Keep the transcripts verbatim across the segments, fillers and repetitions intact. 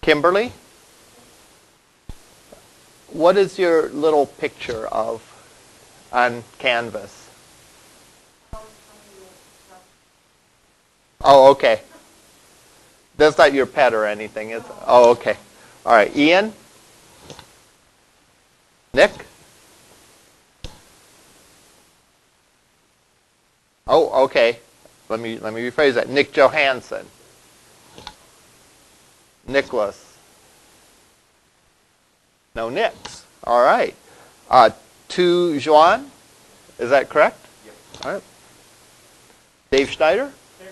Kimberly? What is your little picture of on Canvas? Oh, okay. That's not your pet or anything, is it? Oh, okay. All right, Ian? Nick? Oh, okay. Let me let me rephrase that. Nick Johansson. Nicholas. No Nicks. All right. Uh, Tu Juan. Is that correct? Yep. All right. Dave Schneider. Here.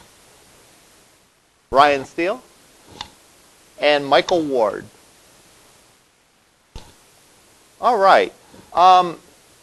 Ryan Steele. And Michael Ward. All right. Um,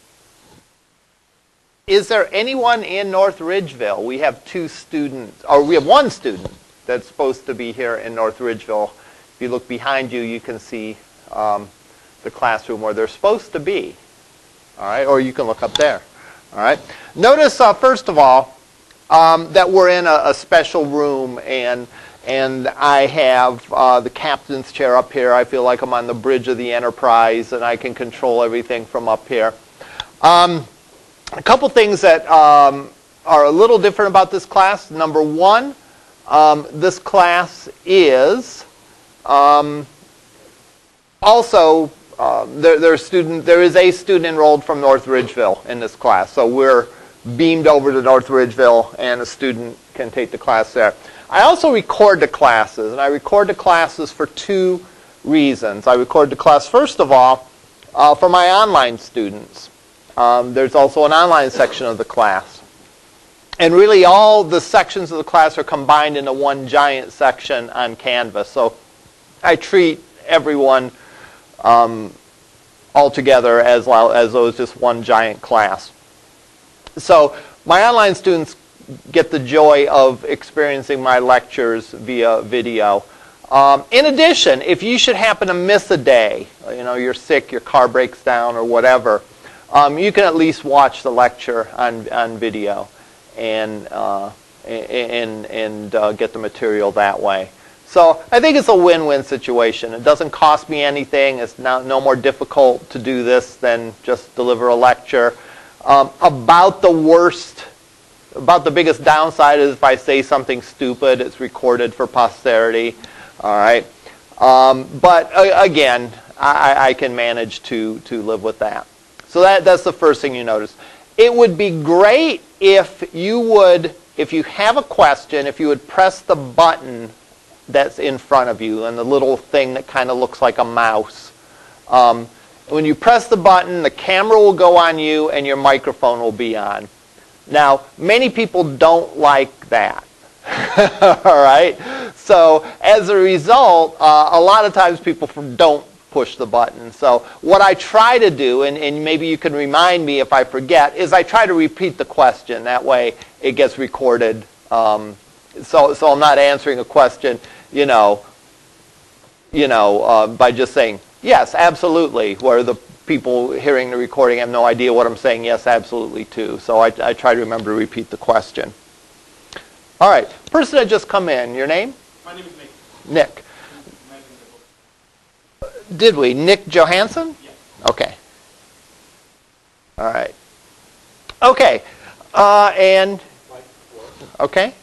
is there anyone in North Ridgeville? We have two students, or we have one student that's supposed to be here in North Ridgeville. If you look behind you, you can see um, the classroom where they're supposed to be. All right, or you can look up there. All right. Notice, uh, first of all, um, that we're in a, a special room, and and I have uh, the captain's chair up here. I feel like I'm on the bridge of the Enterprise, and I can control everything from up here. Um, a couple things that um, are a little different about this class. Number one, um, this class is um, also um, there, there, student, there is a student enrolled from North Ridgeville in this class. So we're beamed over to North Ridgeville, and a student can take the class there. I also record the classes, and I record the classes for two reasons. I record the class, first of all, uh, for my online students. Um, there's also an online section of the class. And really all the sections of the class are combined into one giant section on Canvas. So I treat everyone um, all together as, well, as though it's just one giant class. So my online students get the joy of experiencing my lectures via video. Um, in addition, if you should happen to miss a day, you know, you're sick, your car breaks down or whatever, um, you can at least watch the lecture on, on video and, uh, and, and uh, get the material that way. So I think it's a win-win situation. It doesn't cost me anything. It's not, no more difficult to do this than just deliver a lecture. Um, about the worst About the biggest downside is if I say something stupid, it's recorded for posterity. All right. Um, but uh, again, I, I can manage to, to live with that. So that, that's the first thing you notice. It would be great if you would, if you have a question, if you would press the button that's in front of you and the little thing that kind of looks like a mouse. Um, when you press the button, the camera will go on you and your microphone will be on. Now, many people don't like that. All right? So, as a result, uh, a lot of times people don't push the button. So, what I try to do, and, and maybe you can remind me if I forget, is I try to repeat the question. That way, it gets recorded. Um, so, so I'm not answering a question, you know, you know, uh, by just saying, yes, absolutely, where the people hearing the recording have no idea what I'm saying yes, absolutely, to. So I, I try to remember to repeat the question. All right. Person that just come in. Your name? My name is Nick. Nick. Did we? Nick Johansson? Yes. Okay. All right. Okay. Uh, and, okay.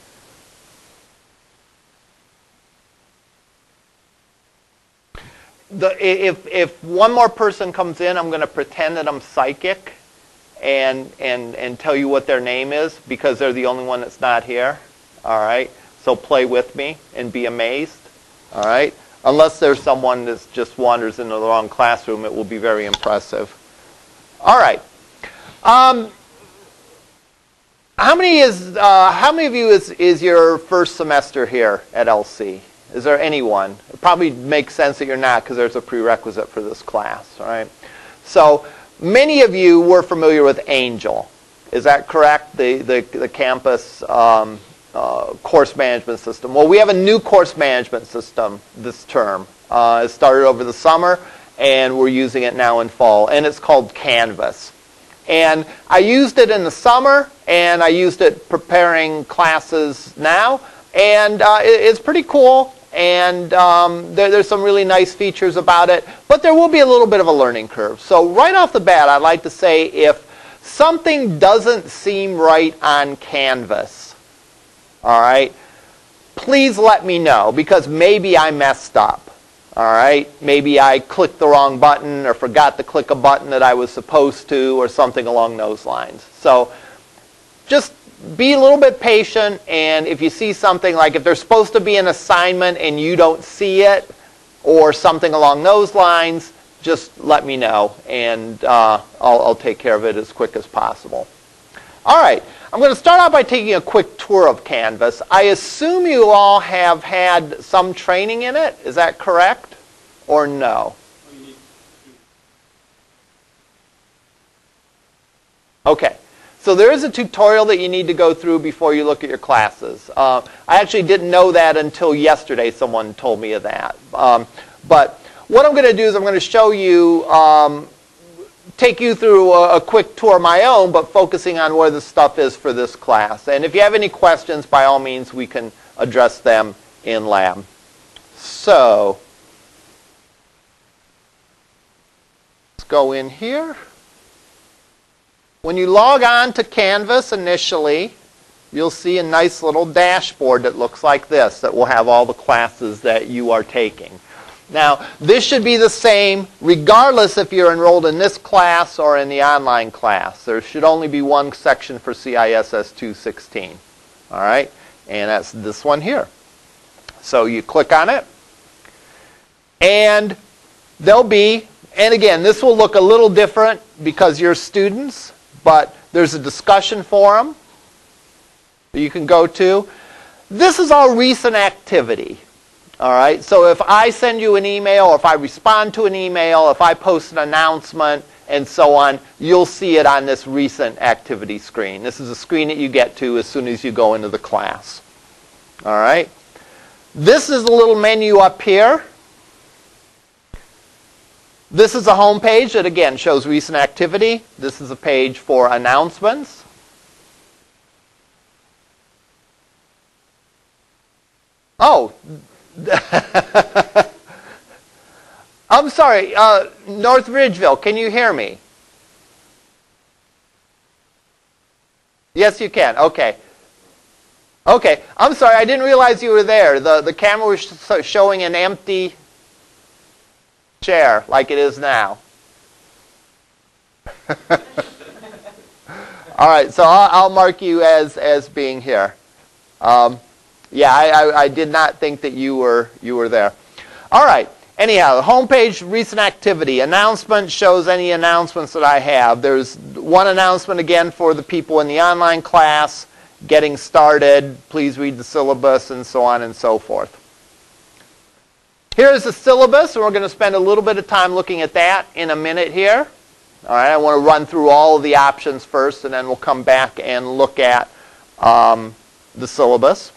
The, if, if one more person comes in, I'm going to pretend that I'm psychic and, and, and tell you what their name is because they're the only one that's not here. All right? So play with me and be amazed. All right? Unless there's someone that just wanders into the wrong classroom, it will be very impressive. All right. Um, how many is uh, how many of you is, is your first semester here at L C? Is there anyone? It probably makes sense that you're not because there's a prerequisite for this class, all right? So many of you were familiar with Angel. Is that correct? The, the, the campus um, uh, course management system. Well, we have a new course management system this term. Uh, it started over the summer, and we're using it now in fall, and it's called Canvas. And I used it in the summer, and I used it preparing classes now, and uh, it, it's pretty cool. and um, there, there's some really nice features about it, but there will be a little bit of a learning curve. So right off the bat, I'd like to say if something doesn't seem right on Canvas, all right, please let me know, because maybe I messed up. All right, maybe I clicked the wrong button or forgot to click a button that I was supposed to, or something along those lines. So just be a little bit patient, and if you see something like if there's supposed to be an assignment and you don't see it, or something along those lines, just let me know, and uh, I'll, I'll take care of it as quick as possible. All right, I'm going to start out by taking a quick tour of Canvas. I assume you all have had some training in it. Is that correct, or no? Okay. So there is a tutorial that you need to go through before you look at your classes. Uh, I actually didn't know that until yesterday. Someone told me of that. Um, but what I'm going to do is I'm going to show you, um, take you through a, a quick tour of my own, but focusing on where the stuff is for this class. And if you have any questions, by all means, we can address them in lab. So let's go in here. When you log on to Canvas initially, you'll see a nice little dashboard that looks like this, that will have all the classes that you are taking. Now, this should be the same regardless if you're enrolled in this class or in the online class. There should only be one section for C I S S two sixteen. All right? And that's this one here. So you click on it, and there'll be, and again, this will look a little different because you're students, but there's a discussion forum that you can go to. This is all recent activity. All right, so if I send you an email, or if I respond to an email, if I post an announcement, and so on, you'll see it on this recent activity screen. This is a screen that you get to as soon as you go into the class. All right, this is a little menu up here. This is a home page that, again, shows recent activity. This is a page for announcements. Oh, I'm sorry, uh, North Ridgeville, can you hear me? Yes, you can. Okay. Okay, I'm sorry, I didn't realize you were there. The, the camera was sh showing an empty chair like it is now. All right, so I'll, I'll mark you as as being here. Um, yeah, I, I, I did not think that you were you were there. All right. Anyhow, the homepage, recent activity announcement shows any announcements that I have. There's one announcement again for the people in the online class, getting started. Please read the syllabus, and so on and so forth. Here's the syllabus, and we're going to spend a little bit of time looking at that in a minute here. All right, I want to run through all of the options first, and then we'll come back and look at um, the syllabus.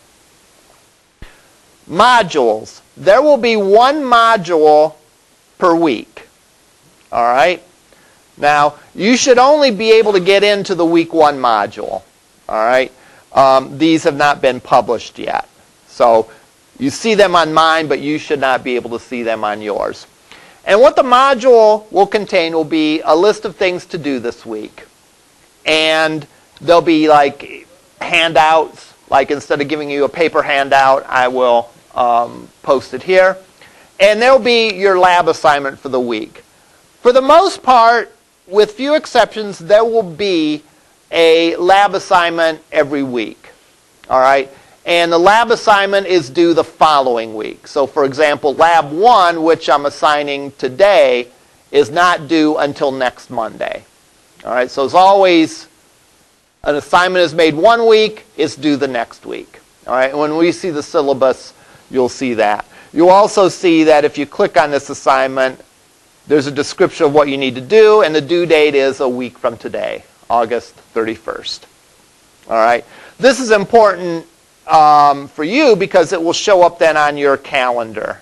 Modules. There will be one module per week. All right? Now, you should only be able to get into the week one module. All right? Um, these have not been published yet. So you see them on mine, but you should not be able to see them on yours. And what the module will contain will be a list of things to do this week. And there'll be like handouts. Like instead of giving you a paper handout, I will um, post it here. And there'll be your lab assignment for the week. For the most part, with few exceptions, there will be a lab assignment every week. All right? And the lab assignment is due the following week. So for example, lab one, which I'm assigning today, is not due until next Monday. All right, so as always, an assignment is made one week, it's due the next week. All right, and when we see the syllabus, you'll see that. You'll also see that if you click on this assignment, there's a description of what you need to do, and the due date is a week from today, August thirty-first. All right, this is important Um, for you because it will show up then on your calendar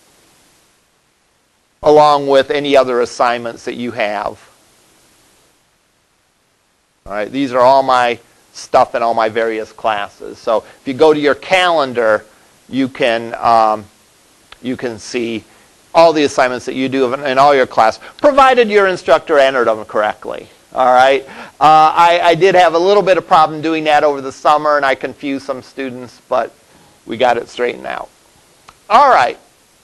along with any other assignments that you have. All right, these are all my stuff in all my various classes. So if you go to your calendar, you can um, you can see all the assignments that you do in all your class, provided your instructor entered them correctly. All right. Uh, I, I did have a little bit of problem doing that over the summer, and I confused some students, but we got it straightened out. All right.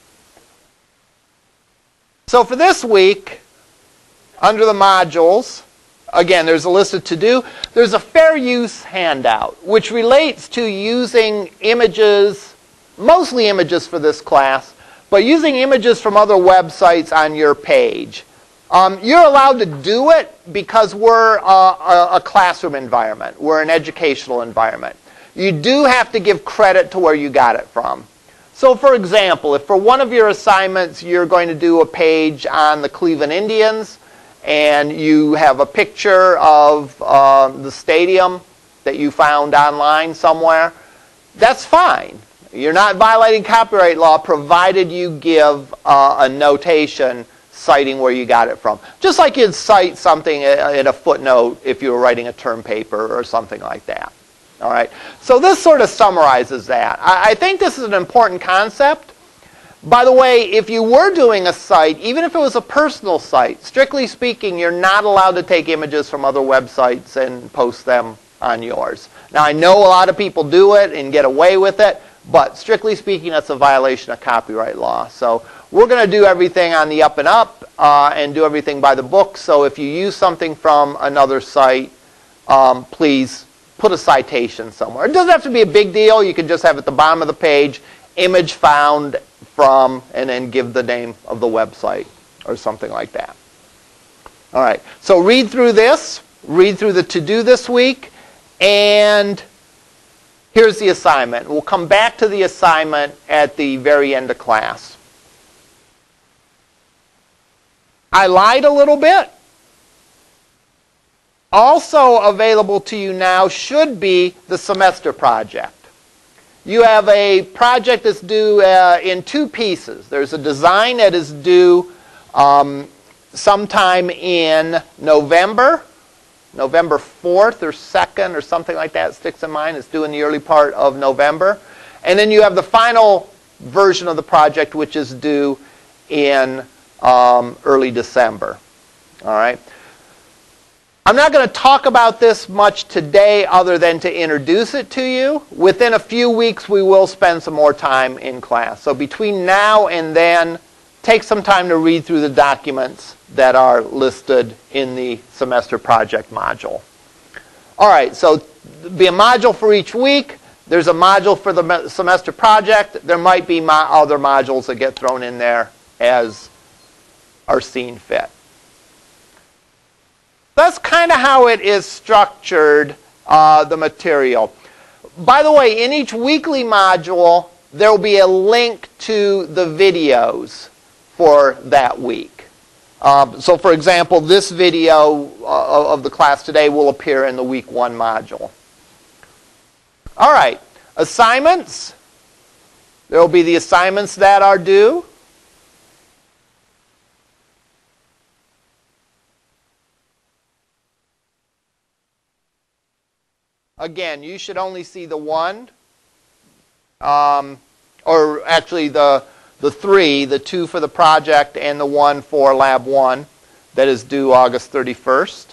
So for this week, under the modules, again, there's a list of to-do. There's a fair use handout, which relates to using images, mostly images for this class, but using images from other websites on your page. Um, you're allowed to do it because we're a, a, a classroom environment. We're an educational environment. You do have to give credit to where you got it from. So for example, if for one of your assignments you're going to do a page on the Cleveland Indians, and you have a picture of uh, the stadium that you found online somewhere, that's fine. You're not violating copyright law provided you give uh, a notation citing where you got it from. Just like you'd cite something in a footnote if you were writing a term paper or something like that. All right. So this sort of summarizes that. I, I think this is an important concept. By the way, if you were doing a site, even if it was a personal site, strictly speaking, you're not allowed to take images from other websites and post them on yours. Now, I know a lot of people do it and get away with it, but strictly speaking, that's a violation of copyright law. So we're going to do everything on the up and up uh, and do everything by the book. So if you use something from another site, um, please put a citation somewhere. It doesn't have to be a big deal. You can just have at the bottom of the page, image found from, and then give the name of the website or something like that. All right. So read through this. Read through the to-do this week. And here's the assignment. We'll come back to the assignment at the very end of class. I lied a little bit. Also available to you now should be the semester project. You have a project that's due uh, in two pieces. There's a design that is due um, sometime in November, November fourth or second or something like that sticks in mind. It's due in the early part of November. And then you have the final version of the project, which is due in um, early December. All right. I'm not going to talk about this much today other than to introduce it to you. Within a few weeks, we will spend some more time in class. So between now and then, take some time to read through the documents that are listed in the semester project module. All right, so there'll be a module for each week. There's a module for the semester project. There might be mo- other modules that get thrown in there as are seen fit. That's kind of how it is structured, uh, the material. By the way, in each weekly module, there will be a link to the videos for that week. Um, so for example, this video uh, of the class today will appear in the week one module. All right, assignments. There will be the assignments that are due. Again, you should only see the one, um, or actually the, the three, the two for the project and the one for Lab one that is due August thirty-first.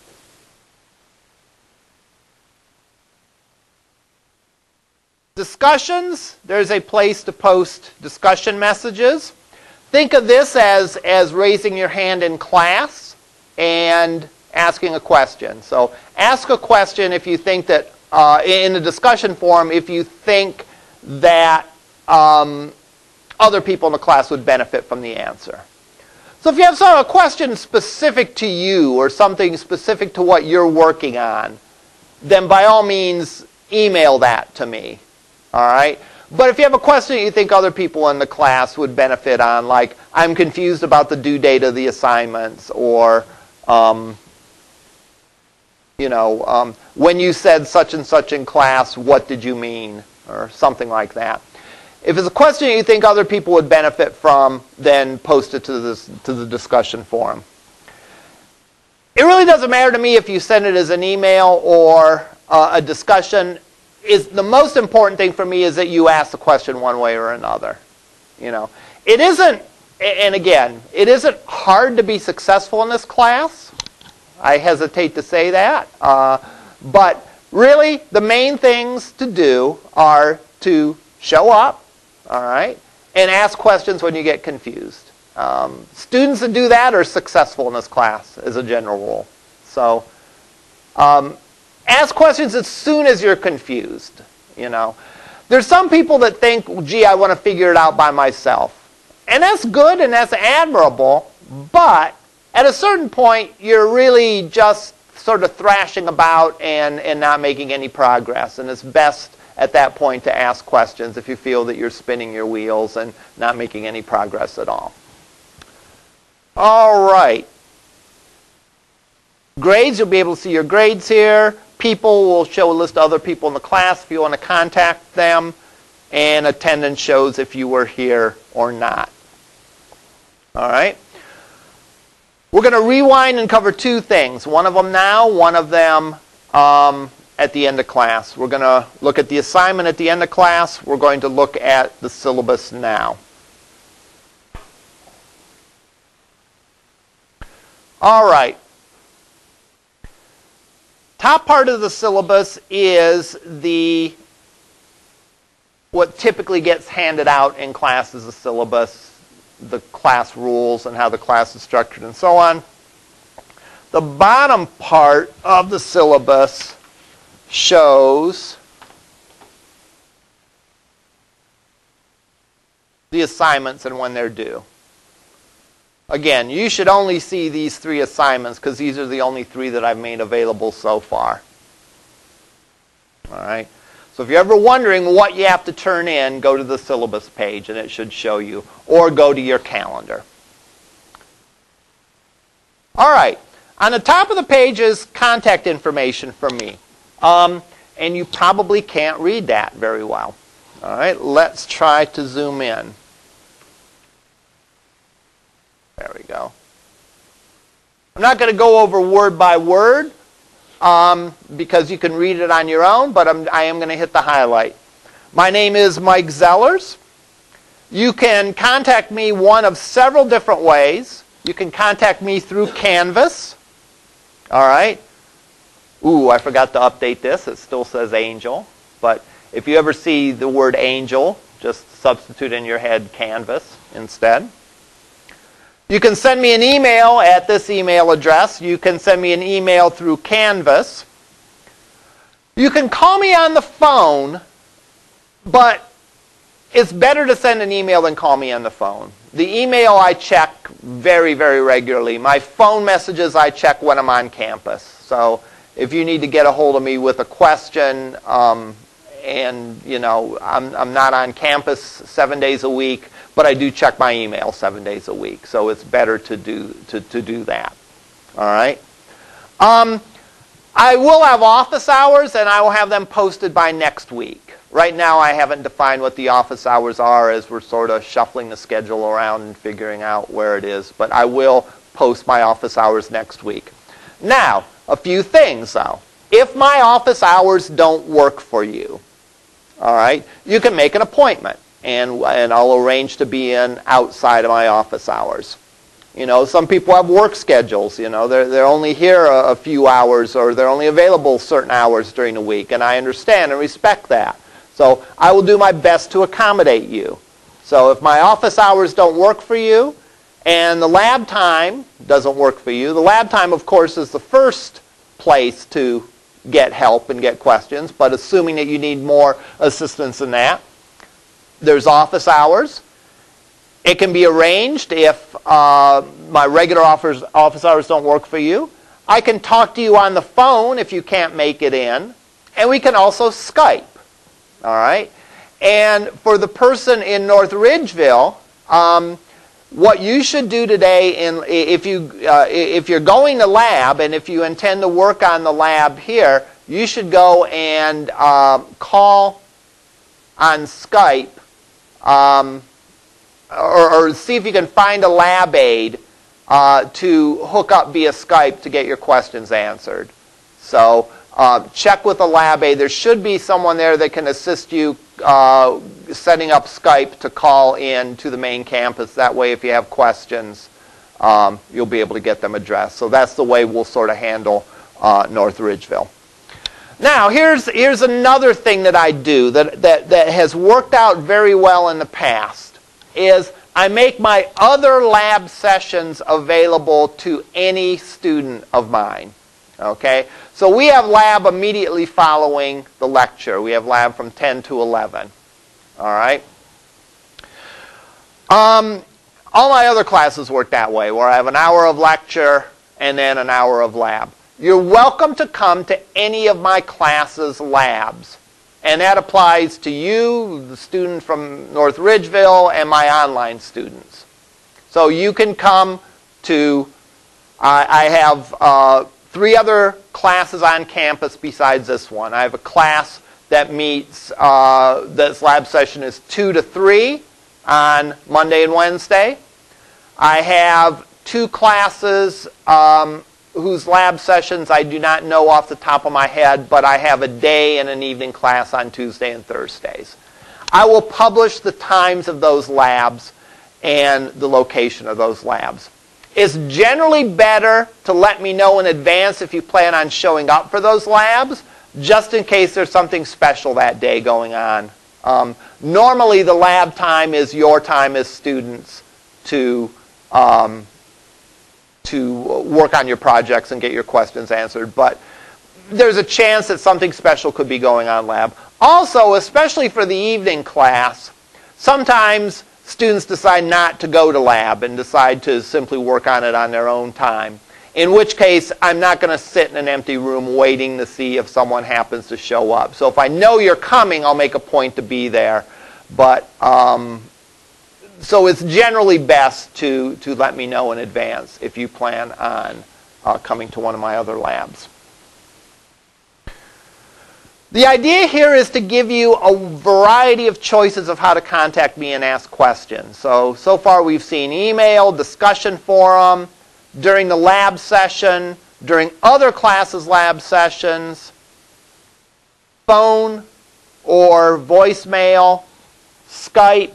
Discussions, there's a place to post discussion messages. Think of this as, as raising your hand in class and asking a question. So ask a question if you think that, uh, in a discussion forum, if you think that um, other people in the class would benefit from the answer. So if you have sort of a question specific to you or something specific to what you're working on, then by all means email that to me. All right? But if you have a question that you think other people in the class would benefit on, like, I'm confused about the due date of the assignments, or um, you know, um, when you said such and such in class, what did you mean? Or something like that. If it's a question you think other people would benefit from, then post it to, this, to the discussion forum. It really doesn't matter to me if you send it as an email or uh, a discussion. Is the most important thing for me is that you ask the question one way or another. You know, it isn't, and again, it isn't hard to be successful in this class. I hesitate to say that. Uh, but really, the main things to do are to show up, all right, and ask questions when you get confused. Um, students that do that are successful in this class, as a general rule. So, um, ask questions as soon as you're confused, you know. There's some people that think, gee, I want to figure it out by myself. And that's good and that's admirable, but at a certain point, you're really just sort of thrashing about and, and not making any progress. And it's best at that point to ask questions if you feel that you're spinning your wheels and not making any progress at all. All right. Grades, you'll be able to see your grades here. People will show a list of other people in the class if you want to contact them. And attendance shows if you were here or not. All right. We're going to rewind and cover two things. One of them now, one of them um, at the end of class. We're going to look at the assignment at the end of class. We're going to look at the syllabus now. All right. Top part of the syllabus is the what typically gets handed out in class as a syllabus, the class rules and how the class is structured and so on. The bottom part of the syllabus shows the assignments and when they're due. Again, you should only see these three assignments because these are the only three that I've made available so far. All right. So if you're ever wondering what you have to turn in, go to the syllabus page and it should show you, or go to your calendar. All right. On the top of the page is contact information for me. Um, and you probably can't read that very well. All right. Let's try to zoom in. There we go. I'm not going to go over word by word um, because you can read it on your own, but I'm, I am going to hit the highlight. My name is Mike Zellers. You can contact me one of several different ways. You can contact me through Canvas. All right. Ooh, I forgot to update this. It still says Angel. But if you ever see the word Angel, just substitute in your head Canvas instead. You can send me an email at this email address. You can send me an email through Canvas. You can call me on the phone, but it's better to send an email than call me on the phone. The email I check very, very regularly. My phone messages I check when I'm on campus. So if you need to get a hold of me with a question, um, and you know, I'm, I'm not on campus seven days a week, but I do check my email seven days a week. So it's better to do to, to do that. All right. Um, I will have office hours, and I will have them posted by next week. Right now, I haven't defined what the office hours are as we're sort of shuffling the schedule around and figuring out where it is. But I will post my office hours next week. Now, a few things, though. If my office hours don't work for you, all right, you can make an appointment, and, and I'll arrange to be in outside of my office hours. You know, some people have work schedules. You know, they're, they're only here a, a few hours, or they're only available certain hours during the week, and I understand and respect that. So I will do my best to accommodate you. So if my office hours don't work for you, and the lab time doesn't work for you, the lab time, of course, is the first place to get help and get questions, but assuming that you need more assistance than that, there's office hours. It can be arranged if uh, my regular office, office hours don't work for you. I can talk to you on the phone if you can't make it in, and we can also Skype. All right? And for the person in North Ridgeville, um, what you should do today, in, if, you, uh, if you're going to lab and if you intend to work on the lab here, you should go and uh, call on Skype um, or, or see if you can find a lab aide uh, to hook up via Skype to get your questions answered. So Uh, check with a lab aide. There should be someone there that can assist you uh, setting up Skype to call in to the main campus. That way, if you have questions, um, you'll be able to get them addressed. So that's the way we'll sort of handle uh, North Ridgeville. Now, here's, here's another thing that I do that, that, that has worked out very well in the past, is I make my other lab sessions available to any student of mine. Okay? So we have lab immediately following the lecture. We have lab from ten to eleven. All right? Um, all my other classes work that way, where I have an hour of lecture and then an hour of lab. You're welcome to come to any of my classes' labs. And that applies to you, the student from North Ridgeville, and my online students. So you can come to, uh, I have uh, three other classes on campus besides this one. I have a class that meets, uh, this lab session is two to three on Monday and Wednesday. I have two classes um, whose lab sessions I do not know off the top of my head, but I have a day and an evening class on Tuesday and Thursdays. I will publish the times of those labs and the location of those labs. It's generally better to let me know in advance if you plan on showing up for those labs, just in case there's something special that day going on. Um, normally the lab time is your time as students to um, to work on your projects and get your questions answered, but there's a chance that something special could be going on lab. Also, especially for the evening class, sometimes students decide not to go to lab and decide to simply work on it on their own time, in which case I'm not going to sit in an empty room waiting to see if someone happens to show up. So if I know you're coming, I'll make a point to be there. But um, so it's generally best to, to let me know in advance if you plan on uh, coming to one of my other labs. The idea here is to give you a variety of choices of how to contact me and ask questions. So, so far we've seen email, discussion forum, during the lab session, during other classes' lab sessions, phone or voicemail, Skype,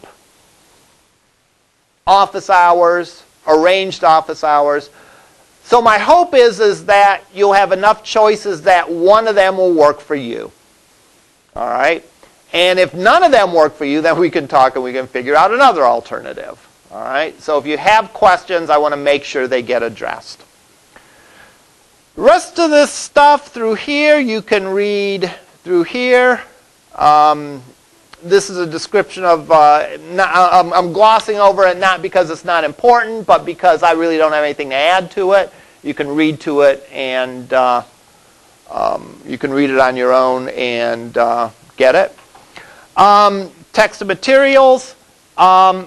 office hours, arranged office hours. So my hope is, is that you'll have enough choices that one of them will work for you. All right? And if none of them work for you, then we can talk and we can figure out another alternative. All right? So if you have questions, I want to make sure they get addressed. The rest of this stuff through here, you can read through here. Um, this is a description of, uh, not, I'm, I'm glossing over it not because it's not important, but because I really don't have anything to add to it. You can read to it and uh, um, you can read it on your own and uh, get it. Um, text and materials. Um,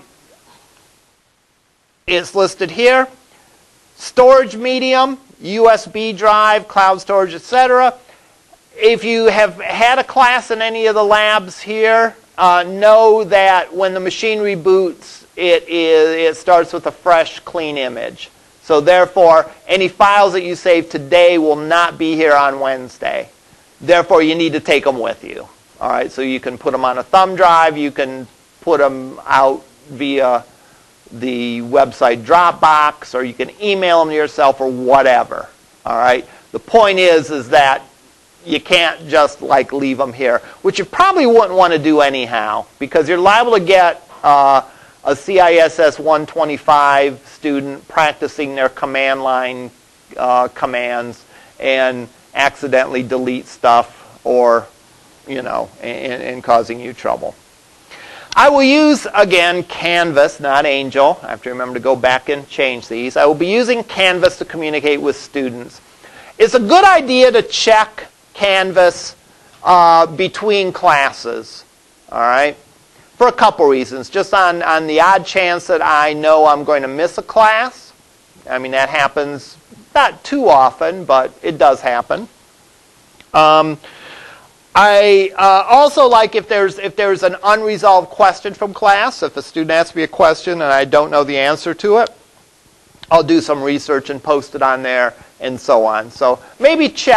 it's listed here. Storage medium, U S B drive, cloud storage, et cetera. If you have had a class in any of the labs here, uh, know that when the machine reboots, it, is, it starts with a fresh, clean image. So therefore, any files that you save today will not be here on Wednesday. Therefore, you need to take them with you. All right, so you can put them on a thumb drive. You can put them out via the website Dropbox, or you can email them to yourself or whatever. All right. The point is, is that you can't just like leave them here, which you probably wouldn't want to do anyhow, because you're liable to get uh, a C I S S one twenty-five student practicing their command line uh, commands and accidentally delete stuff, or you know, and, and causing you trouble. I will use, again, Canvas, not Angel. I have to remember to go back and change these. I will be using Canvas to communicate with students. It's a good idea to check Canvas uh, between classes, all right, for a couple reasons. Just on, on the odd chance that I know I'm going to miss a class. I mean, that happens not too often, but it does happen. Um, I uh, also like if there's if there's an unresolved question from class. If a student asks me a question and I don't know the answer to it, I'll do some research and post it on there and so on. So maybe check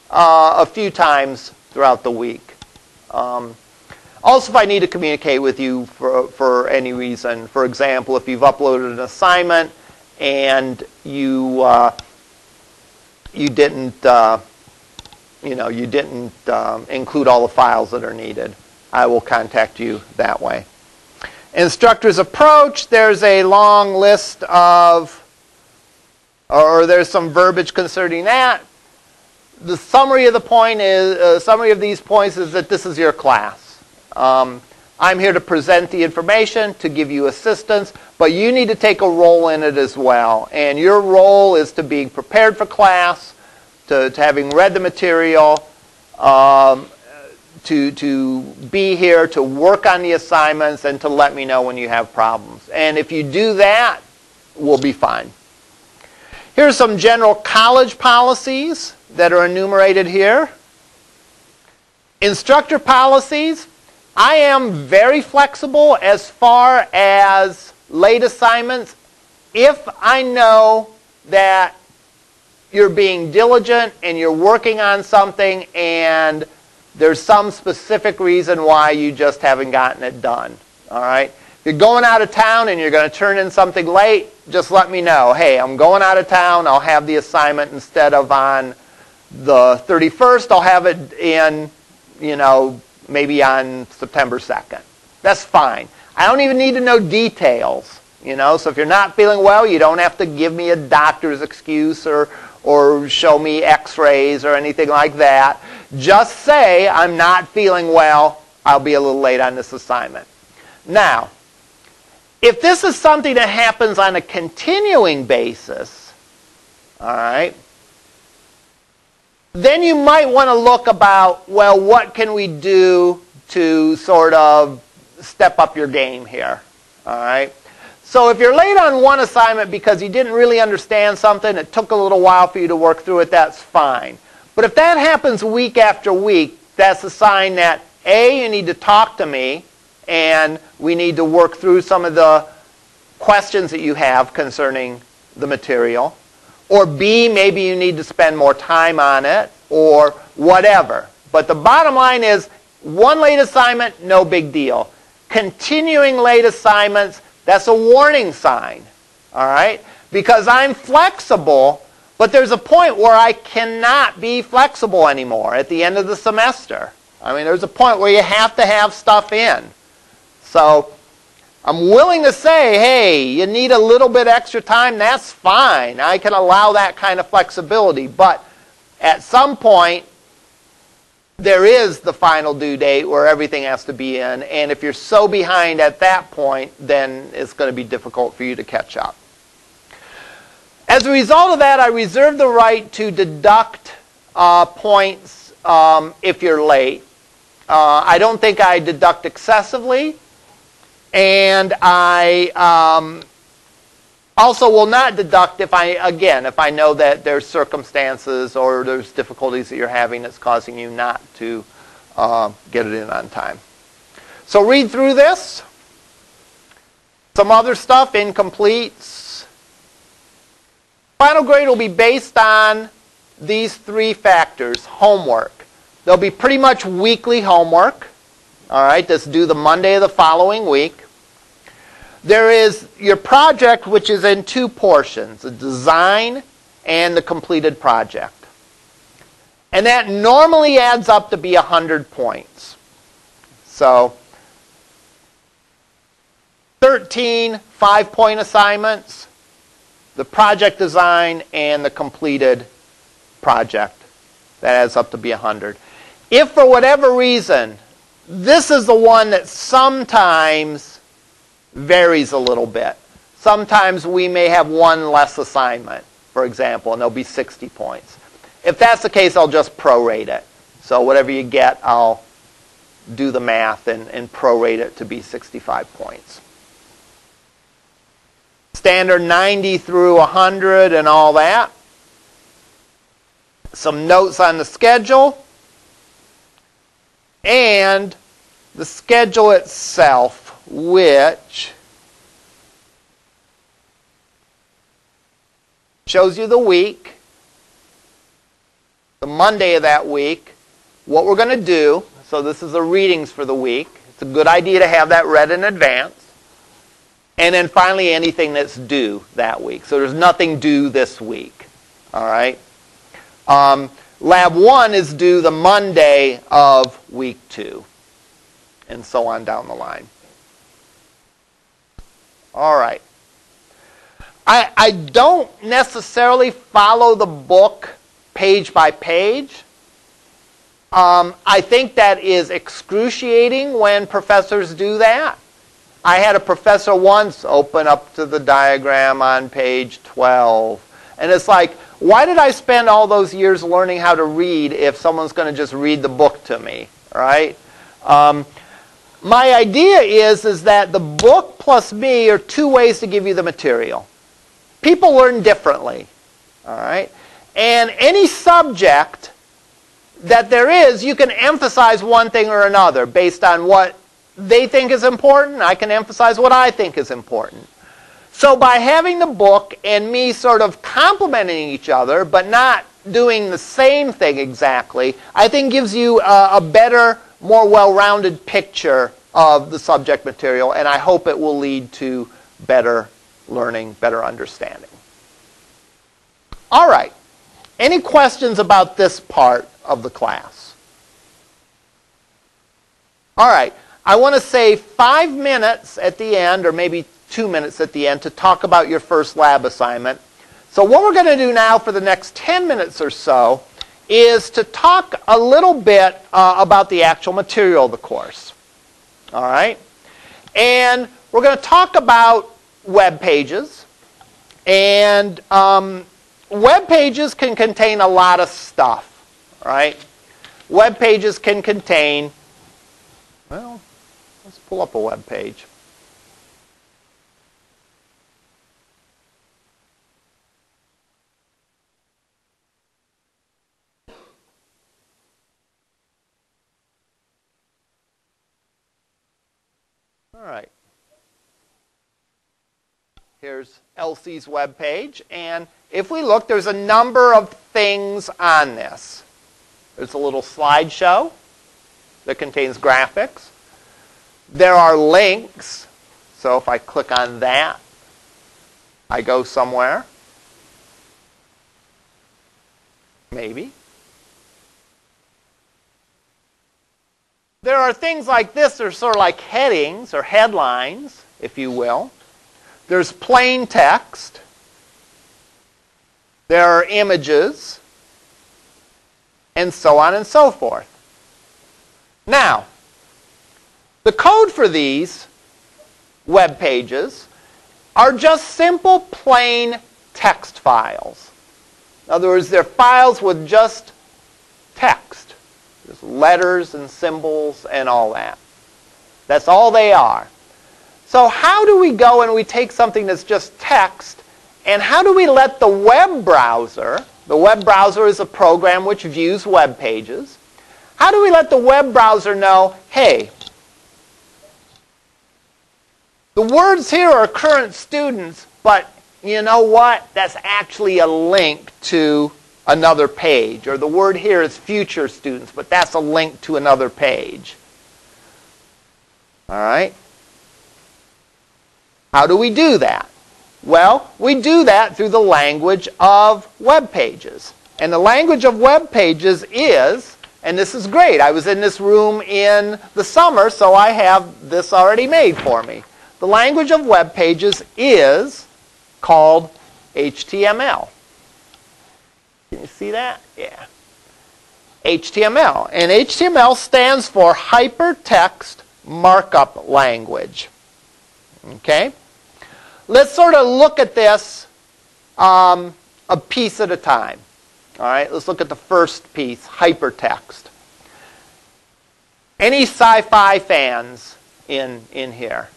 uh, a few times throughout the week. Um, also, if I need to communicate with you for, for any reason, for example, if you've uploaded an assignment and you uh, you didn't uh, you know you didn't um, include all the files that are needed, I will contact you that way. Instructor's approach, there's a long list of, or there's some verbiage concerning that. The summary of the point is, uh, summary of these points is that this is your class. Um, I'm here to present the information, to give you assistance, but you need to take a role in it as well. And your role is to being prepared for class, to, to having read the material, um, to, to be here, to work on the assignments, and to let me know when you have problems. And if you do that, we'll be fine. Here are some general college policies that are enumerated here. Instructor policies. I am very flexible as far as late assignments if I know that you're being diligent and you're working on something and there's some specific reason why you just haven't gotten it done. All right? If you're going out of town and you're going to turn in something late, just let me know. Hey, I'm going out of town. I'll have the assignment instead of on the thirty-first. I'll have it in, you know, maybe on September second. That's fine. I don't even need to know details. You know, so if you're not feeling well, you don't have to give me a doctor's excuse or or show me x-rays or anything like that. Just say, I'm not feeling well, I'll be a little late on this assignment. Now, if this is something that happens on a continuing basis, all right, then you might want to look about, well, what can we do to sort of step up your game here, all right? So if you're late on one assignment because you didn't really understand something, it took a little while for you to work through it, that's fine. But if that happens week after week, that's a sign that, A, you need to talk to me, and we need to work through some of the questions that you have concerning the material. Or B, maybe you need to spend more time on it, or whatever. But the bottom line is, one late assignment, no big deal. Continuing late assignments, that's a warning sign, all right? Because I'm flexible, but there's a point where I cannot be flexible anymore at the end of the semester. I mean, there's a point where you have to have stuff in. So I'm willing to say, hey, you need a little bit extra time, that's fine. I can allow that kind of flexibility. But at some point, there is the final due date where everything has to be in. And if you're so behind at that point, then it's going to be difficult for you to catch up. As a result of that, I reserve the right to deduct uh, points um, if you're late. Uh, I don't think I deduct excessively. And I um, also will not deduct if I, again, if I know that there's circumstances or there's difficulties that you're having that's causing you not to uh, get it in on time. So read through this. Some other stuff, incompletes. Final grade will be based on these three factors. Homework. There'll be pretty much weekly homework. All right, that's due the Monday of the following week. There is your project, which is in two portions, the design and the completed project. And that normally adds up to be one hundred points. So thirteen five-point assignments, the project design, and the completed project. That adds up to be one hundred. If for whatever reason, this is the one that sometimes varies a little bit. Sometimes we may have one less assignment, for example, and there'll be sixty points. If that's the case, I'll just prorate it. So whatever you get, I'll do the math and, and prorate it to be sixty-five points. Standard ninety through one hundred and all that. Some notes on the schedule. And the schedule itself, which shows you the week, the the Monday of that week, what we're going to do, so this is the readings for the week. It's a good idea to have that read in advance. And then finally, anything that's due that week. So there's nothing due this week. All right? Um, lab one is due the Monday of week two. And so on down the line. All right. I, I don't necessarily follow the book page by page. Um, I think that is excruciating when professors do that. I had a professor once open up to the diagram on page twelve. And it's like, why did I spend all those years learning how to read if someone's going to just read the book to me, right? Um, my idea is, is that the book plus me are two ways to give you the material. People learn differently, all right? And any subject that there is, you can emphasize one thing or another based on what they think is important. I can emphasize what I think is important. So by having the book and me sort of complementing each other, but not doing the same thing exactly, I think gives you a, a better, more well-rounded picture of the subject material, and I hope it will lead to better learning, better understanding. All right. Any questions about this part of the class? All right. I want to save five minutes at the end, or maybe two minutes at the end, to talk about your first lab assignment. So what we're going to do now for the next ten minutes or so is to talk a little bit uh, about the actual material of the course. All right? And we're going to talk about web pages. And um, web pages can contain a lot of stuff, right? Web pages can contain, well, let's pull up a web page. All right. Here's Elsie's web page, and if we look, there's a number of things on this. There's a little slideshow that contains graphics. There are links, so if I click on that, I go somewhere. Maybe. There are things like this, they're sort of like headings or headlines, if you will. There's plain text. There are images, and so on and so forth. Now, the code for these web pages are just simple, plain text files. In other words, they're files with just text. There's letters and symbols and all that. That's all they are. So how do we go and we take something that's just text, and how do we let the web browser, the web browser is a program which views web pages, how do we let the web browser know, hey, the words here are current students, but you know what? That's actually a link to another page. Or the word here is future students, but that's a link to another page. All right? How do we do that? Well, we do that through the language of web pages. And the language of web pages is, and this is great, I was in this room in the summer, so I have this already made for me. The language of web pages is called H T M L. Can you see that? Yeah. H T M L. And H T M L stands for Hypertext Markup Language. Okay? Let's sort of look at this um, a piece at a time. All right? Let's look at the first piece, hypertext. Any sci-fi fans in, in here?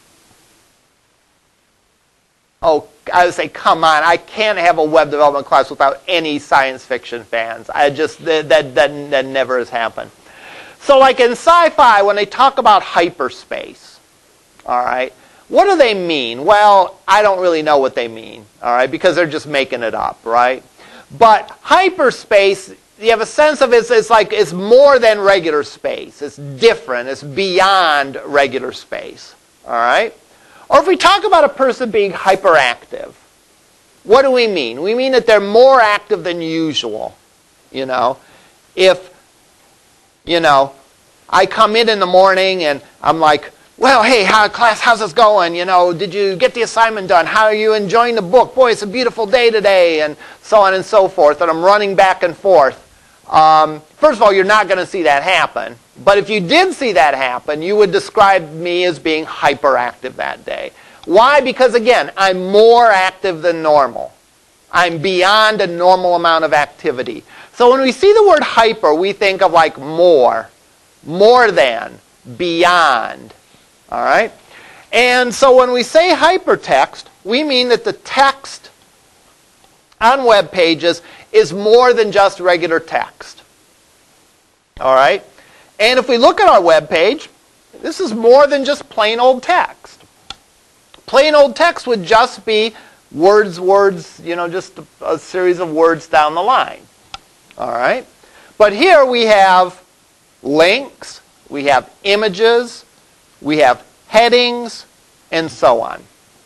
Oh, I would say, come on, I can't have a web development class without any science fiction fans. I just, that, that, that, that never has happened. So like in sci-fi, when they talk about hyperspace, all right, what do they mean? Well, I don't really know what they mean, all right, because they're just making it up, right? But hyperspace you have a sense of it's, it's like it's more than regular space. It's different. It's beyond regular space. All right? Or if we talk about a person being hyperactive, what do we mean? We mean that they're more active than usual. You know, if, you know, I come in in the morning and I'm like, well, hey, how, class, how's this going? You know, did you get the assignment done? How are you enjoying the book? Boy, it's a beautiful day today, and so on and so forth. And I'm running back and forth. Um, first of all, you're not going to see that happen. But if you did see that happen, you would describe me as being hyperactive that day. Why? Because, again, I'm more active than normal. I'm beyond a normal amount of activity. So when we see the word hyper, we think of like more, more than, beyond. All right? And so when we say hypertext, we mean that the text on web pages is more than just regular text. All right? And if we look at our web page, this is more than just plain old text. Plain old text would just be words, words, you know, just a, a series of words down the line. All right? But here we have links, we have images, we have headings, and so on.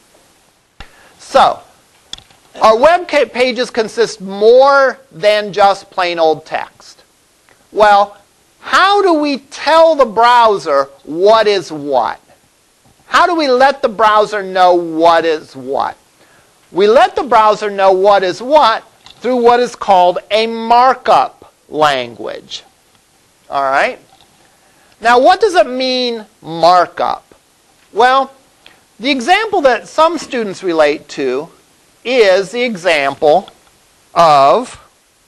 So, our web pages consist more than just plain old text. Well, how do we tell the browser what is what? How do we let the browser know what is what? We let the browser know what is what through what is called a markup language. All right? Now, what does it mean, markup? Well, the example that some students relate to is the example of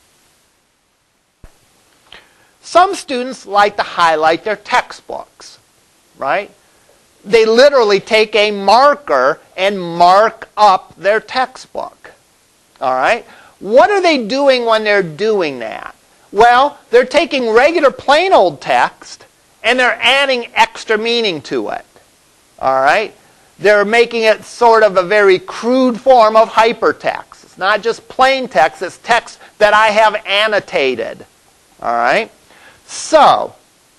some students like to highlight their textbooks, right? They literally take a marker and mark up their textbook. All right? What are they doing when they're doing that? Well, they're taking regular plain old text and they're adding extra meaning to it. All right? They're making it sort of a very crude form of hypertext. It's not just plain text, it's text that I have annotated. All right? So,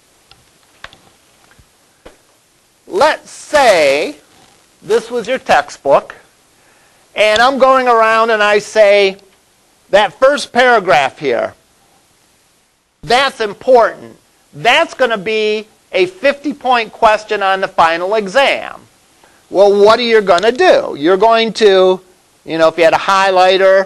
let's say this was your textbook, and I'm going around and I say, that first paragraph here, that's important. That's going to be a fifty point question on the final exam. Well, what are you going to do? You're going to, you know, if you had a highlighter,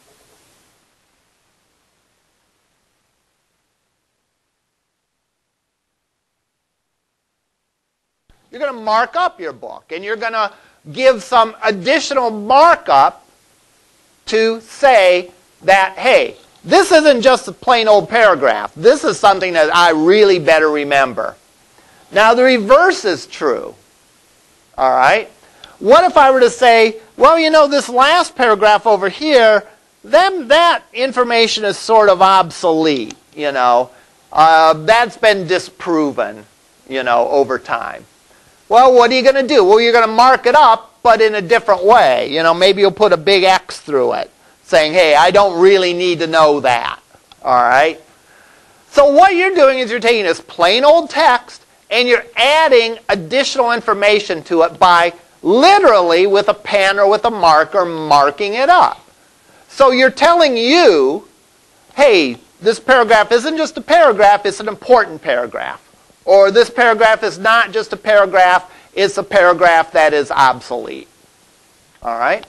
you're going to mark up your book, and you're going to give some additional markup to say that, hey, this isn't just a plain old paragraph. This is something that I really better remember. Now, the reverse is true. All right? What if I were to say, well, you know, this last paragraph over here, then that information is sort of obsolete, you know. Uh, that's been disproven, you know, over time. Well, what are you going to do? Well, you're going to mark it up, but in a different way. You know, maybe you'll put a big X through it, saying, hey, I don't really need to know that. All right? So what you're doing is you're taking this plain old text and you're adding additional information to it by literally with a pen or with a marker marking it up. So you're telling you, hey, this paragraph isn't just a paragraph, it's an important paragraph. Or this paragraph is not just a paragraph, it's a paragraph that is obsolete. All right?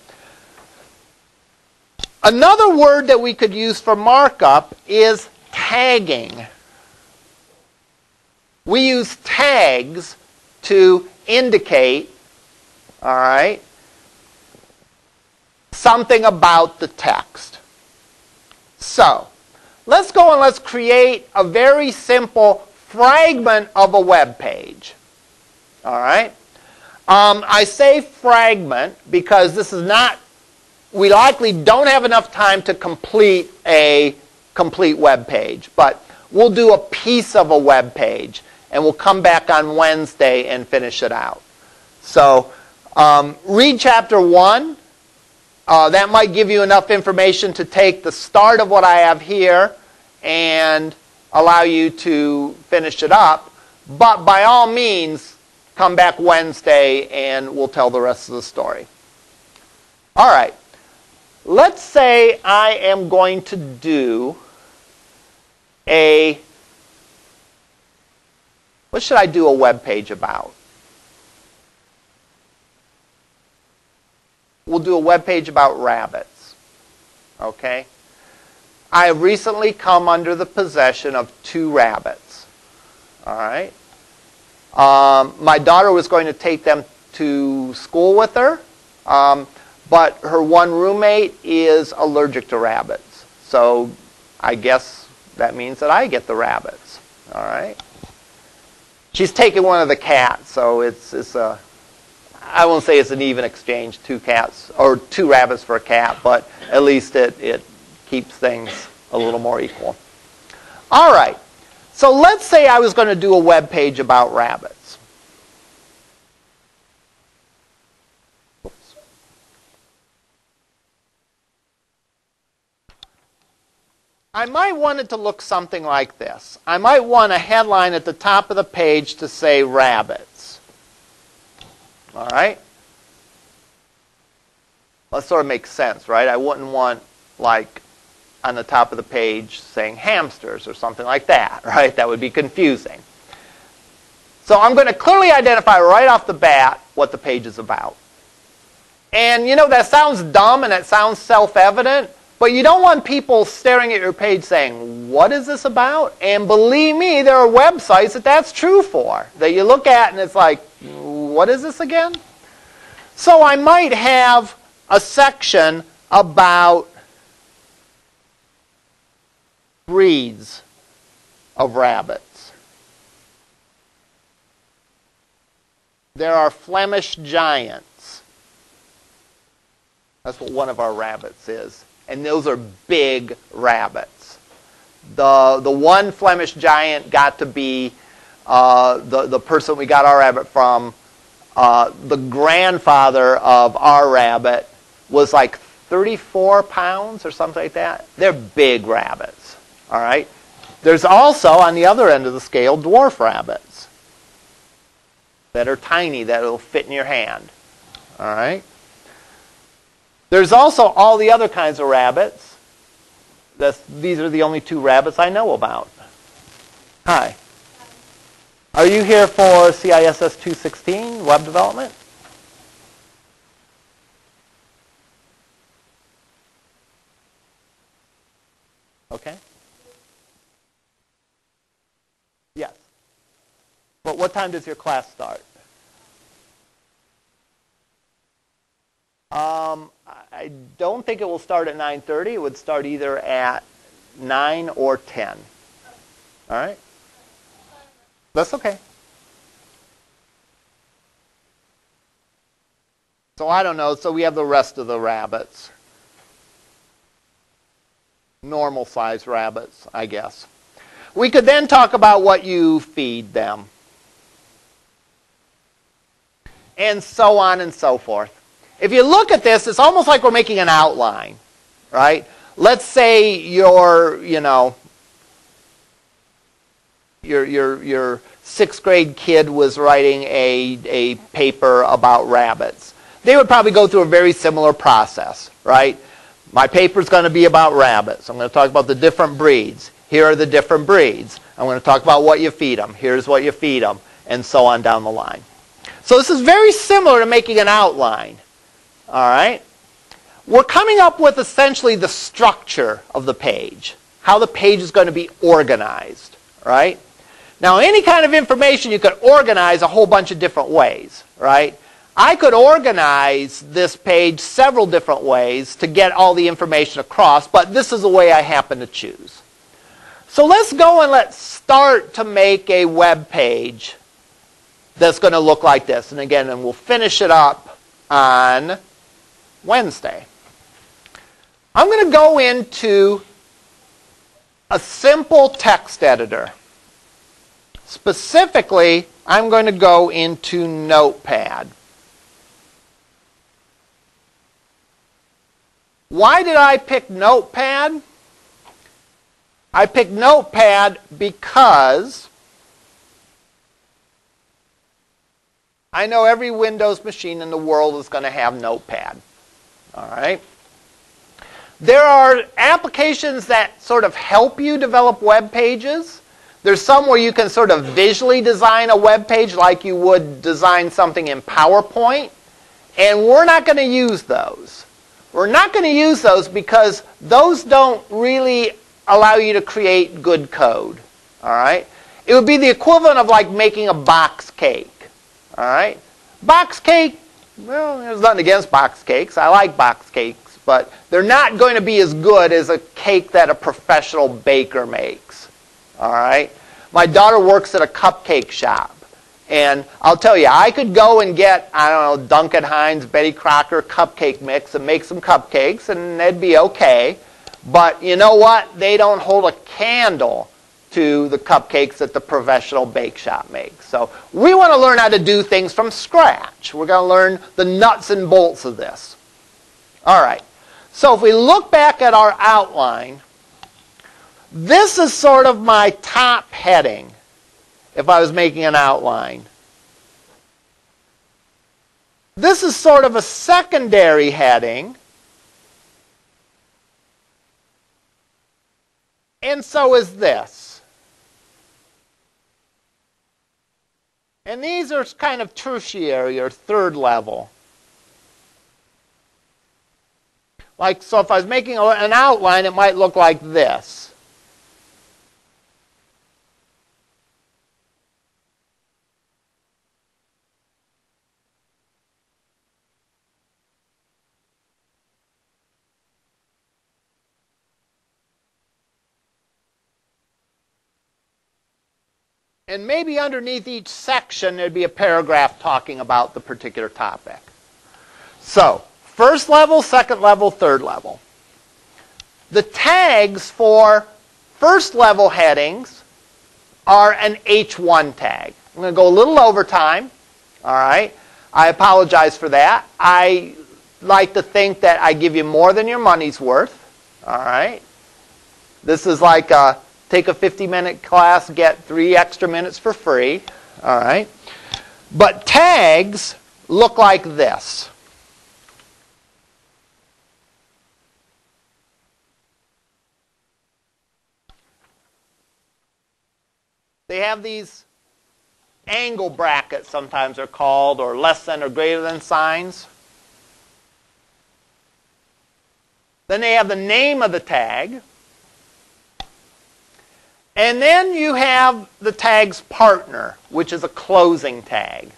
Another word that we could use for markup is tagging. We use tags to indicate, all right, something about the text. So, let's go and let's create a very simple fragment of a web page. All right? Um, I say fragment because this is not, we likely don't have enough time to complete a complete web page, but we'll do a piece of a web page, and we'll come back on Wednesday and finish it out. So, um, read chapter one. Uh, that might give you enough information to take the start of what I have here and allow you to finish it up. But by all means, come back Wednesday and we'll tell the rest of the story. All right. Let's say I am going to do a, what should I do a web page about? We'll do a web page about rabbits. Okay? I have recently come under the possession of two rabbits. All right? Um, my daughter was going to take them to school with her, um, but her one roommate is allergic to rabbits. So I guess that means that I get the rabbits. All right? She's taking one of the cats, so it's, it's a, I won't say it's an even exchange, two cats, or two rabbits for a cat, but at least it, it keeps things a little more equal. All right. So let's say I was going to do a web page about rabbits. Oops. I might want it to look something like this. I might want a headline at the top of the page to say rabbits. All right? That sort of makes sense, right? I wouldn't want, like, on the top of the page saying hamsters or something like that, right? That would be confusing. So I'm going to clearly identify right off the bat what the page is about. And, you know, that sounds dumb and it sounds self-evident, but you don't want people staring at your page saying, what is this about? And believe me, there are websites that that's true for, that you look at and it's like, what is this again? So I might have a section about breeds of rabbits. There are Flemish Giants. That's what one of our rabbits is. And those are big rabbits. The, the one Flemish Giant got to be uh, the, the person we got our rabbit from. Uh, the grandfather of our rabbit was like thirty-four pounds or something like that. They're big rabbits. All right. There's also, on the other end of the scale, dwarf rabbits that are tiny, that will fit in your hand. All right. There's also all the other kinds of rabbits. That's, these are the only two rabbits I know about. Hi. Are you here for C I S S two sixteen, web development? Okay. Yes. But what time does your class start? Um, I don't think it will start at nine thirty. It would start either at nine or ten. All right? That's okay. So I don't know. So we have the rest of the rabbits. Normal size rabbits, I guess. We could then talk about what you feed them. And so on and so forth. If you look at this, it's almost like we're making an outline, right? Let's say you're, you know, your your your sixth grade kid was writing a a paper about rabbits. They would probably go through a very similar process, right? My paper's going to be about rabbits. I'm going to talk about the different breeds. Here are the different breeds. I'm going to talk about what you feed them. Here's what you feed them, and so on down the line. So this is very similar to making an outline. All right? We're coming up with essentially the structure of the page, how the page is going to be organized, right? Now, any kind of information you could organize a whole bunch of different ways, right? I could organize this page several different ways to get all the information across, but this is the way I happen to choose. So let's go and let's start to make a web page that's going to look like this. And again, and we'll finish it up on Wednesday. I'm going to go into a simple text editor. Specifically, I'm going to go into Notepad. Why did I pick Notepad? I picked Notepad because I know every Windows machine in the world is going to have Notepad. All right? There are applications that sort of help you develop web pages. There's some where you can sort of visually design a web page like you would design something in PowerPoint. And we're not going to use those. We're not going to use those because those don't really allow you to create good code. All right? It would be the equivalent of like making a box cake. All right? Box cake, well, there's nothing against box cakes. I like box cakes, but they're not going to be as good as a cake that a professional baker makes. All right? My daughter works at a cupcake shop. And I'll tell you, I could go and get, I don't know, Duncan Hines, Betty Crocker cupcake mix and make some cupcakes, and they'd be okay. But you know what? They don't hold a candle to the cupcakes that the professional bake shop makes. So we want to learn how to do things from scratch. We're going to learn the nuts and bolts of this. All right. So if we look back at our outline, this is sort of my top heading. If I was making an outline. This is sort of a secondary heading. And so is this. And these are kind of tertiary or third level. Like, so if I was making an outline, it might look like this. And maybe underneath each section there'd be a paragraph talking about the particular topic. So, first level, second level, third level. The tags for first level headings are an H one tag. I'm going to go a little over time. All right. I apologize for that. I like to think that I give you more than your money's worth. All right. This is like a take a fifty minute class, get three extra minutes for free. All right. But tags look like this. They have these angle brackets, sometimes they're called, or less than or greater than signs. Then they have the name of the tag. And then you have the tag's partner, which is a closing tag.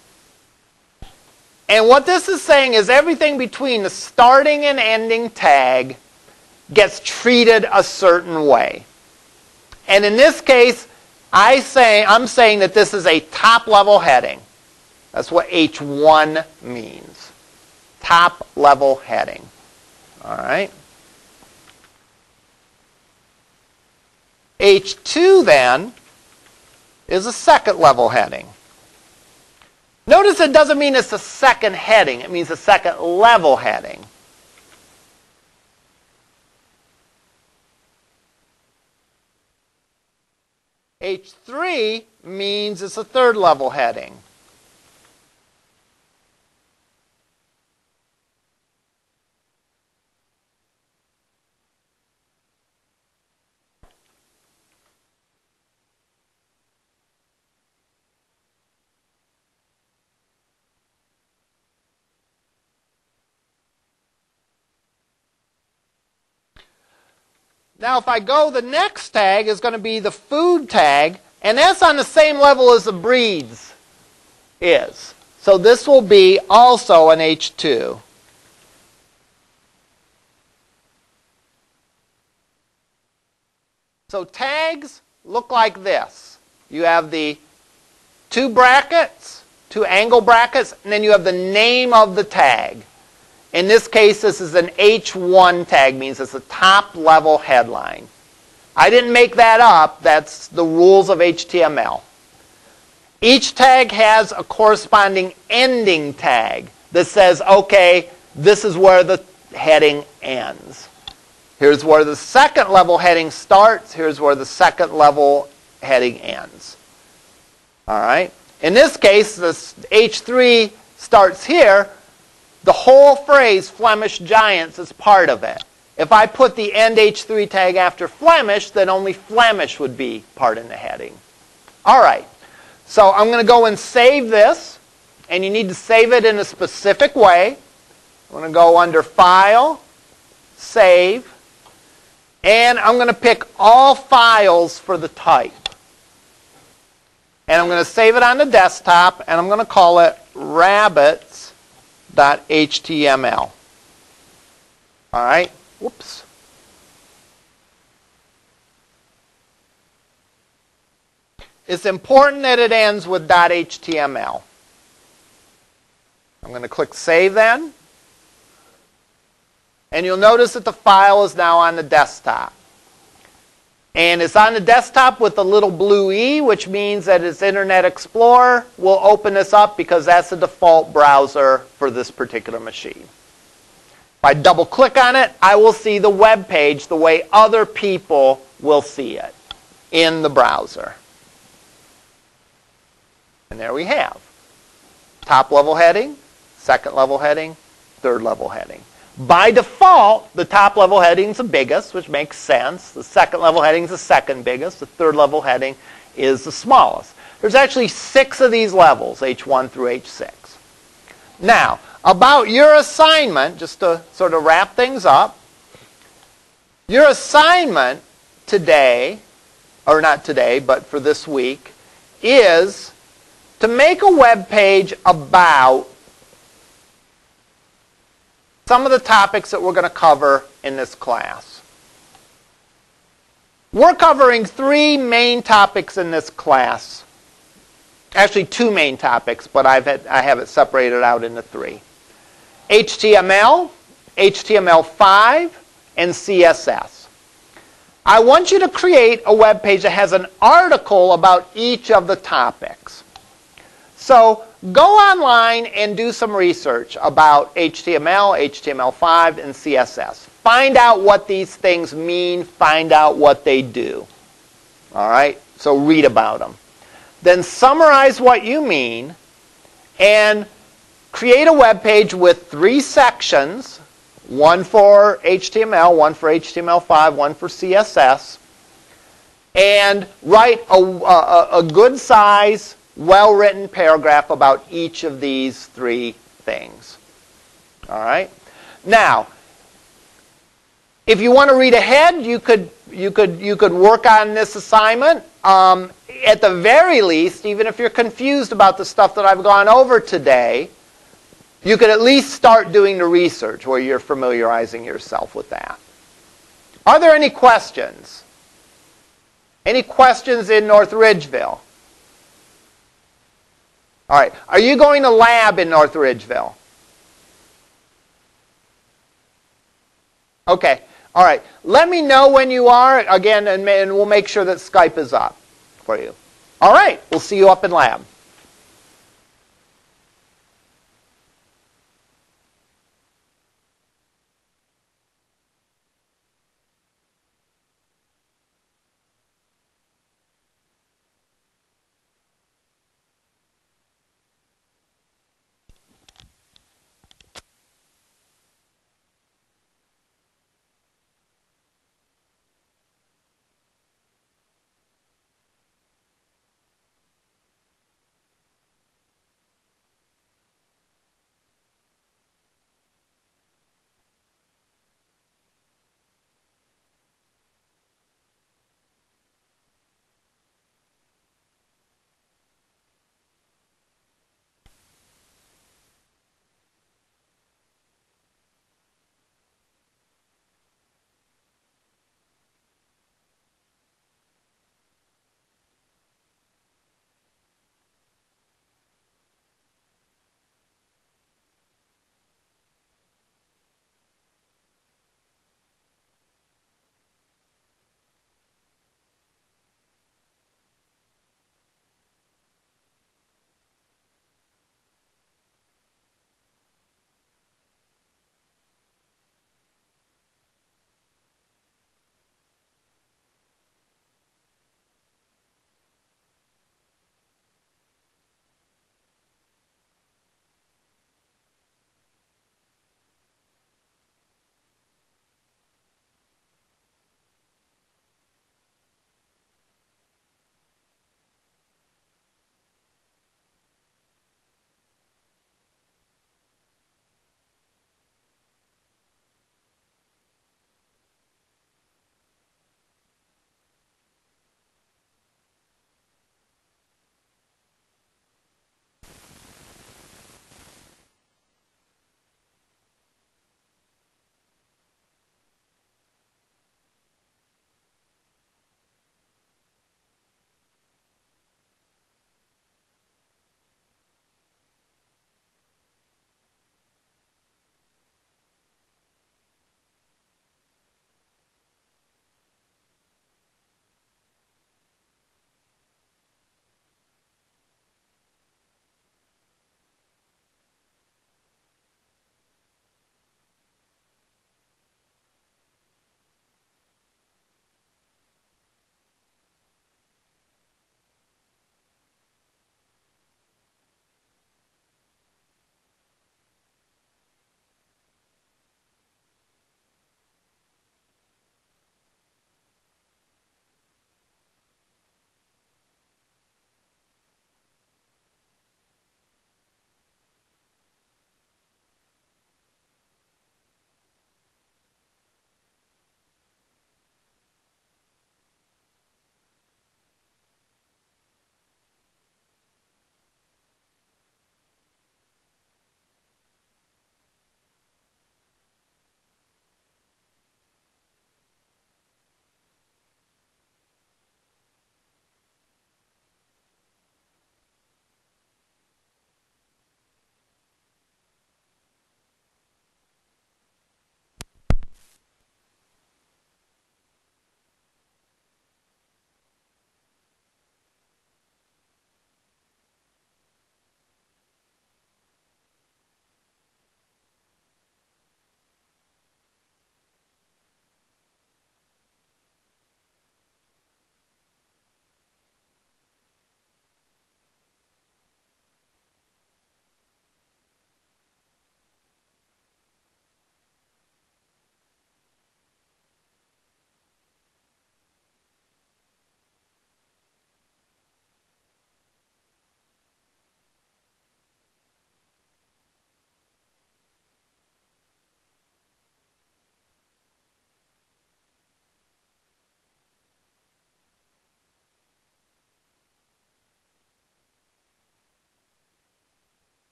And what this is saying is everything between the starting and ending tag gets treated a certain way. And in this case, I say, I'm saying that this is a top-level heading. That's what H one means. Top-level heading. All right? H two, then, is a second-level heading. Notice it doesn't mean it's a second heading. It means a second-level heading. H three means it's a third-level heading. Now, if I go, the next tag is going to be the food tag, and that's on the same level as the breeds is. So this will be also an H two. So tags look like this. You have the two brackets, two angle brackets, and then you have the name of the tag. In this case, this is an H one tag, means it's a top-level headline. I didn't make that up. That's the rules of H T M L. Each tag has a corresponding ending tag that says, okay, this is where the heading ends. Here's where the second level heading starts. Here's where the second level heading ends. All right. In this case, this H three starts here. The whole phrase Flemish Giants is part of it. If I put the end H three tag after Flemish, then only Flemish would be part in the heading. All right. So I'm going to go and save this. And you need to save it in a specific way. I'm going to go under File, Save. And I'm going to pick all files for the type. And I'm going to save it on the desktop, and I'm going to call it rabbits dot H T M L. All right? Whoops. It's important that it ends with .html. I'm going to click Save then. And you'll notice that the file is now on the desktop. And it's on the desktop with the little blue E, which means that it's Internet Explorer. We'll open this up because that's the default browser for this particular machine. If I double click on it, I will see the web page the way other people will see it in the browser. And there we have top level heading, second level heading, third level heading. By default, the top level heading is the biggest, which makes sense. The second level heading is the second biggest. The third level heading is the smallest. There's actually six of these levels, H one through H six. Now, about your assignment, just to sort of wrap things up, your assignment today, or not today, but for this week, is to make a web page about some of the topics that we're going to cover in this class. We're covering three main topics in this class. Actually, two main topics, but I've had, I have it separated out into three. H T M L, H T M L five, and C S S. I want you to create a web page that has an article about each of the topics. So go online and do some research about H T M L, H T M L five, and C S S. Find out what these things mean. Find out what they do. All right? So read about them. Then summarize what you mean and create a web page with three sections, one for H T M L, one for H T M L five, one for C S S, and write a, a, a good size, well-written paragraph about each of these three things. All right? Now, if you want to read ahead, you could, you could, you could work on this assignment. Um, at the very least, even if you're confused about the stuff that I've gone over today, you could at least start doing the research where you're familiarizing yourself with that. Are there any questions? Any questions in North Ridgeville? All right. Are you going to lab in North Ridgeville? Okay. All right. Let me know when you are, again, and, and we'll make sure that Skype is up for you. All right. We'll see you up in lab.